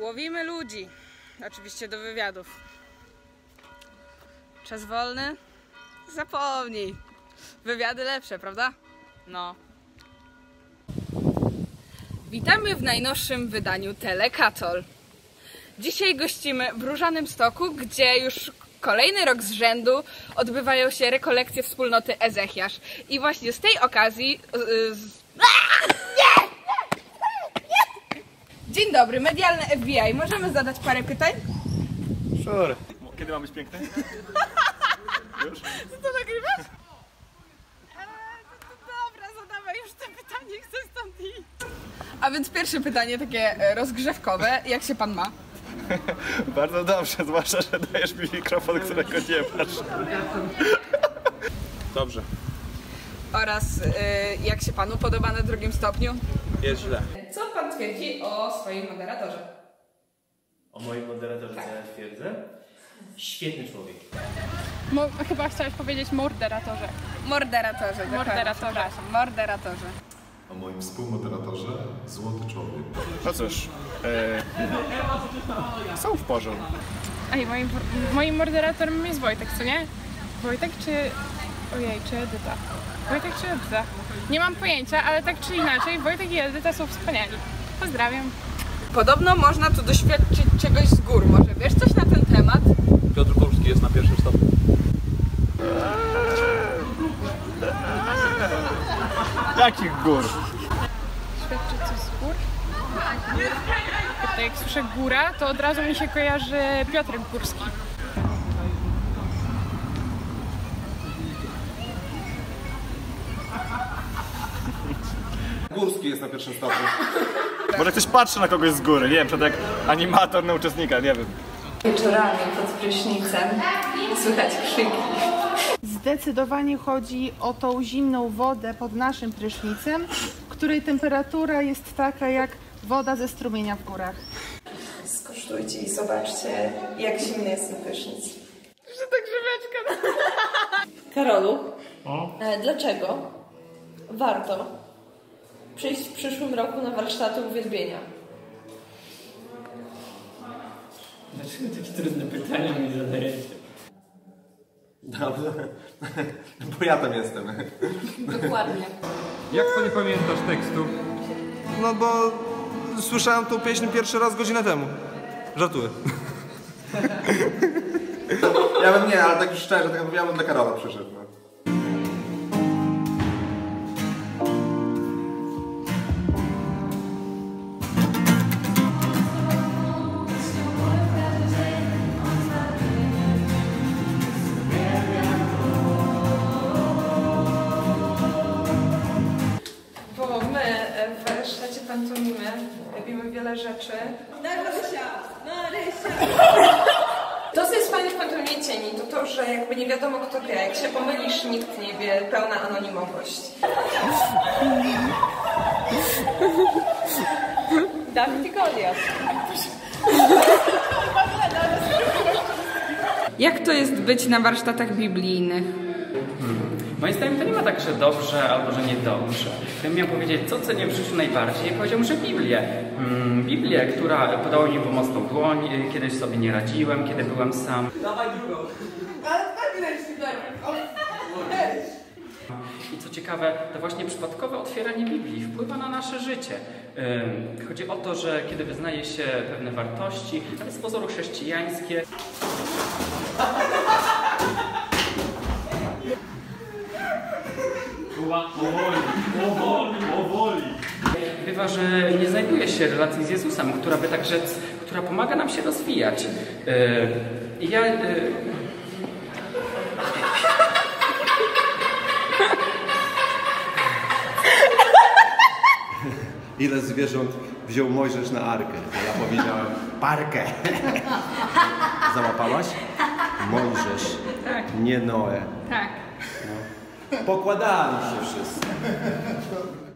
Łowimy ludzi. Oczywiście do wywiadów. Czas wolny? Zapomnij. Wywiady lepsze, prawda? No. Witamy w najnowszym wydaniu Telekatol. Dzisiaj gościmy w Różanym Stoku, gdzie już kolejny rok z rzędu odbywają się rekolekcje wspólnoty Ezechiasz. I właśnie z tej okazji... Dzień dobry, medialne FBI. Możemy zadać parę pytań? Sure. Kiedy ma być piękny? Już? Co to nagrywasz? Dobra, zadawaj już to pytanie, chcę stąd iść. A więc pierwsze pytanie takie rozgrzewkowe. Jak się pan ma? Bardzo dobrze, zwłaszcza, że dajesz mi mikrofon, którego nie masz. Dobrze. Oraz jak się panu podoba na drugim stopniu? Jest źle. Co pan twierdzi o swoim moderatorze? O moim moderatorze co ja twierdzę? Świetny człowiek. Chyba chciałeś powiedzieć morderatorze. Morderatorze. Morderatorze. Morderatorze. O moim współmoderatorze Złoty Człowiek. No cóż, są w porządku. Ej, moim moderatorem jest Wojtek, co nie? Wojtek czy... Ojej, czy Edyta? Wojtek czy Edyta? Nie mam pojęcia, ale tak czy inaczej Wojtek i Edyta są wspaniali. Pozdrawiam. Podobno można tu doświadczyć czegoś z gór. Może wiesz coś na ten temat? Piotr Kurski jest na pierwszym stopniu. Jakich gór? Świadczy coś z gór? To jak słyszę góra, to od razu mi się kojarzy Piotrek Górski. Górski jest na pierwszym stopniu. Może ktoś patrzy na kogoś z góry, nie wiem, przed jak animator na uczestnika, nie wiem. Wieczorami pod prysznicem słychać krzyki. Zdecydowanie chodzi o tą zimną wodę pod naszym prysznicem, której temperatura jest taka jak woda ze strumienia w górach. Skosztujcie i zobaczcie, jak zimny jest ten prysznic. Że ta grzyweczka. Karolu, dlaczego warto przyjść w przyszłym roku na warsztaty uwielbienia? Dlaczego takie trudne pytania mi zadajecie? Dobrze, bo ja tam jestem. Dokładnie. Jak to nie pamiętasz tekstu? No bo słyszałem tą pieśń pierwszy raz godzinę temu. Żartuję. Ja bym nie, ale tak już szczerze, tak ja bym dla Karola przyszedł. No. Bo my w warsztacie pantomimy robimy wiele rzeczy. To, co jest fajne w pantomimie cieni, to, że jakby nie wiadomo kto gra. Jak się pomylisz, nikt nie wie, pełna anonimowość. Dawid i Goliat. Jak to jest być na warsztatach biblijnych? Moim zdaniem to nie ma tak, że dobrze albo że niedobrze. Gdybym miał powiedzieć, co cenię w życiu najbardziej, powiedziałbym, że Biblię. Biblię, która podała mi pomocną dłoń, kiedyś sobie nie radziłem, kiedy byłem sam. I co ciekawe, to właśnie przypadkowe otwieranie Biblii wpływa na nasze życie. Chodzi o to, że kiedy wyznaje się pewne wartości, nawet z pozoru chrześcijańskie, Powoli. bywa, że nie znajduje się relacji z Jezusem, która by tak rzec, która pomaga nam się rozwijać. I ja... Ile zwierząt wziął Mojżesz na arkę? A ja powiedziałem parkę. Załapałaś? Mojżesz, nie Noe. Tak. No. Pokładali się wszyscy.